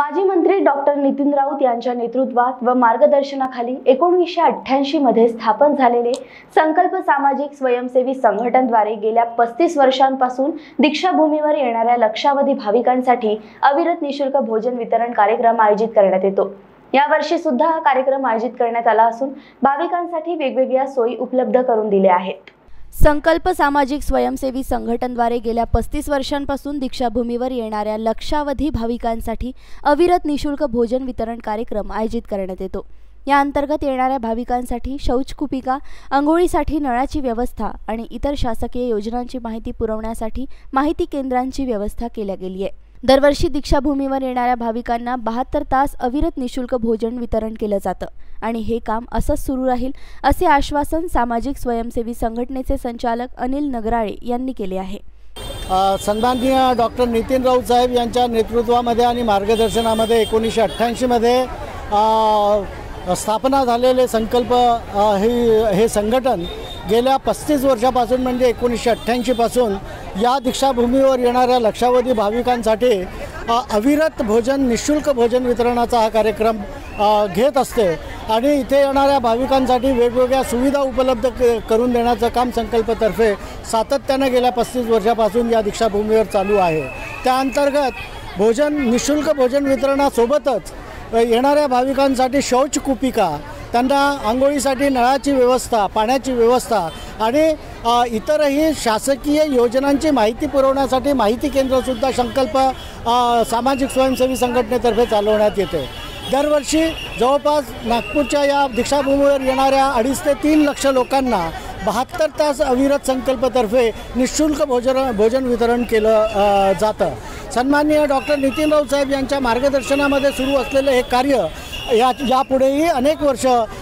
माजी मंत्री डॉक्टर नितीन राऊत यांच्या नेतृत्वात व मार्गदर्शनाखाली 1988 मध्ये स्थापन झालेले संकल्प सामाजिक स्वयंसेवी संघटनेद्वारे गेल्या 35 वर्षांपासून दीक्षाभूमीवर येणाऱ्या लक्षावधी भाविकांसाठी अविरत निशुल्क भोजन वितरण कार्यक्रम आयोजित करण्यात येतो। यावर्षी सुद्धा हा कार्यक्रम आयोजित करण्यात आला असून भाविकांसाठी वेगवेगळ्या सोयी उपलब्ध करून दिल्या आहेत। संकल्प सामाजिक स्वयंसेवी संघटनेद्वारे गेल्या 35 वर्षांपासून दीक्षाभूमीवर येणाऱ्या लक्षावधी भाविकांसाठी अविरत निशुल्क भोजन वितरण कार्यक्रम आयोजित करण्यात येतो। या अंतर्गत येणाऱ्या भाविकांसाठी शौचकुपिका, अंघोळीसाठी नळाची व्यवस्था आणि इतर शासकीय योजनांची माहिती पुरवण्यासाठी माहिती केंद्रांची व्यवस्था केली गेली आहे। दरवर्षी दीक्षाभूमीवर येणाऱ्या भाविकांना 72 तास अविरत निशुल्क भोजन वितरण केलं जातं आणि हे काम असंच सुरू राहील असे आश्वासन सामाजिक स्वयंसेवी संघटनेचे संचालक अनिल नगराळे यांनी केले आहे। सन्माननीय डॉक्टर नितीन राऊत साहेब यांच्या नेतृत्वामध्ये आणि मार्गदर्शनामध्ये 1988 मध्ये स्थापना झालेले संकल्प हे संघटन गेल्या 35 वर्षापासून म्हणजे 1988 पासून या दीक्षाभूमीवर येणाऱ्या लक्षावधी भाविकांसाठी अविरत भोजन निशुल्क भोजन वितरणाचा हा कार्यक्रम घेत असते आणि इथे येणाऱ्या भाविकांसाठी वेगवेगळ्या सुविधा उपलब्ध करून देण्याचं काम संकल्पतर्फे सातत्याने गेल्या 35 वर्षापासून या दीक्षाभूमीवर चालू आहे। त्या अंतर्गत निशुल्क भोजन वितरणासोबतच येणाऱ्या भाविकांसाठी शौचकुपिका, त्यांना आंघोळीसाठी नळाची व्यवस्था, पाण्याची व्यवस्था आणि इतरही शासकीय योजनांची माहिती पुरवण्यासाठी माहिती केंद्रसुद्धा संकल्प सामाजिक स्वयंसेवी संघटनेतर्फे चालवण्यात येते। दरवर्षी जवळपास नागपूरच्या या दीक्षाभूमीवर येणाऱ्या 2.5 ते 3 लक्ष लोकांना 72 तास अविरत संकल्पतर्फे निशुल्क भोजन वितरण केलं जातं। सन्माननीय डॉक्टर नितीन राऊत साहेब यांच्या मार्गदर्शनामध्ये सुरू असलेले हे कार्य यापुढेही अनेक वर्ष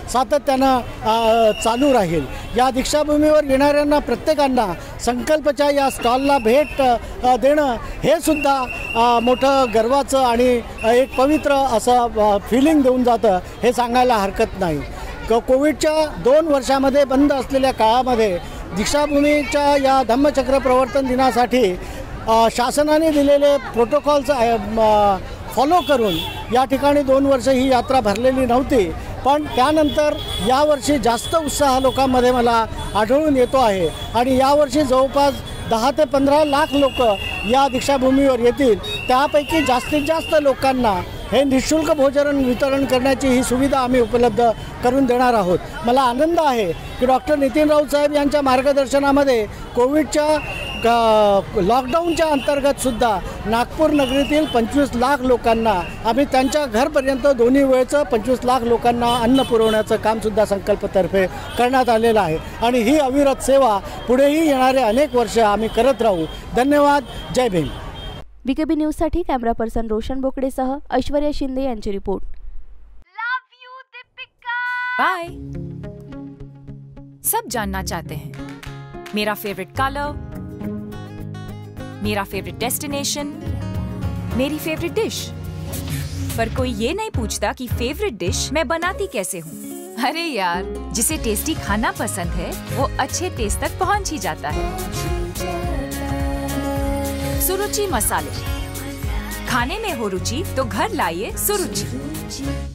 सातत्यानं चालू राहील। या दीक्षाभूमीवर येणाऱ्यांना प्रत्येकांना संकल्पच्या या स्टॉलला भेट देणं हे सुद्धा मोठं गर्वाचं आणि एक पवित्र असं फिलिंग देऊन जातं हे सांगायला हरकत नाही। कोविडच्या 2 वर्षामध्ये बंद असलेल्या काळामध्ये दीक्षाभूमीच्या या धम्मचक्र प्रवर्तन दिनासाठी शासनाने दिलेले प्रोटोकॉल्स फॉलो करून या ठिकाणी 2 वर्ष ही यात्रा भरलेली नव्हती, पण त्यानंतर यावर्षी जास्त उत्साह लोकांमध्ये मला आढळून येतो आहे आणि यावर्षी जवळपास 10 ते 15 लाख लोक या दीक्षाभूमीवर येतील। त्यापैकी जास्तीत जास्त लोकांना हे निशुल्क भोजन वितरण करण्याची ही सुविधा आम्ही उपलब्ध करून देणार आहोत। मला आनंद आहे की डॉक्टर नितीन राऊत साहेब यांच्या मार्गदर्शनामध्ये कोविडच्या लॉकडाऊनच्या अंतर्गत सुद्धा नागपूर नगरीतील 25 लाख लोकांना आम्ही त्यांच्या घरपर्यंत दोन्ही वेळचं 25 लाख लोकांना अन्न पुरवण्याचं कामसुद्धा संकल्पतर्फे करण्यात आलेलं आहे आणि ही अविरत सेवा पुढेही येणारे अनेक वर्ष आम्ही करत राहू। धन्यवाद। जय भीम। बीकेबी न्यूज साठी कॅमेरा पर्सन रोशन बोकडेसह ऐश्वर्या शिंदे यांची रिपोर्ट। बाय। सब जानना चाहते हैं मेरा फेवरेट कलर, मेरा फेवरेट डेस्टिनेशन, मेरी फेवरेट डिश, पर कोई ये नहीं पूछता कि फेवरेट डिश मैं बनाती कैसे हूँ। अरे यार, जिसे टेस्टी खाना पसंद है वो अच्छे टेस्ट तक पहुँच ही जाता है। सुरुचि मसाले, खाने में हो रुचि तो घर लाइए सुरुचि।